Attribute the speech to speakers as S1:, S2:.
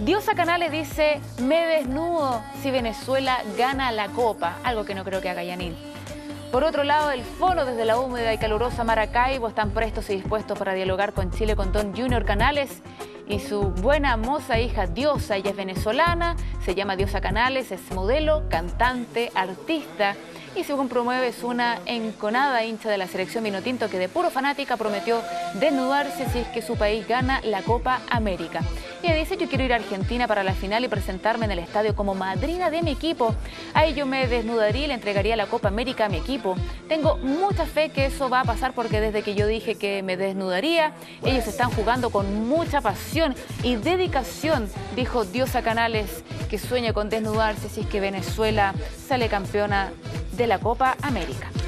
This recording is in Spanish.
S1: Diosa Canales dice, me desnudo si Venezuela gana la Copa, algo que no creo que haga Yanin. Por otro lado, el Fono desde la húmeda y calurosa Maracaibo están prestos y dispuestos para dialogar con Chile con Don Junior Canales y su buena moza hija Diosa. Ella es venezolana, se llama Diosa Canales, es modelo, cantante, artista y según promueve es una enconada hincha de la selección vinotinto que de puro fanática prometió desnudarse si es que su país gana la Copa América. Ella dice, yo quiero ir a Argentina para la final y presentarme en el estadio como madrina de mi equipo. Ahí yo me desnudaría y le entregaría la Copa América a mi equipo. Tengo mucha fe que eso va a pasar porque desde que yo dije que me desnudaría, ellos están jugando con mucha pasión y dedicación, dijo Diosa Canales, que sueña con desnudarse si es que Venezuela sale campeona de la Copa América.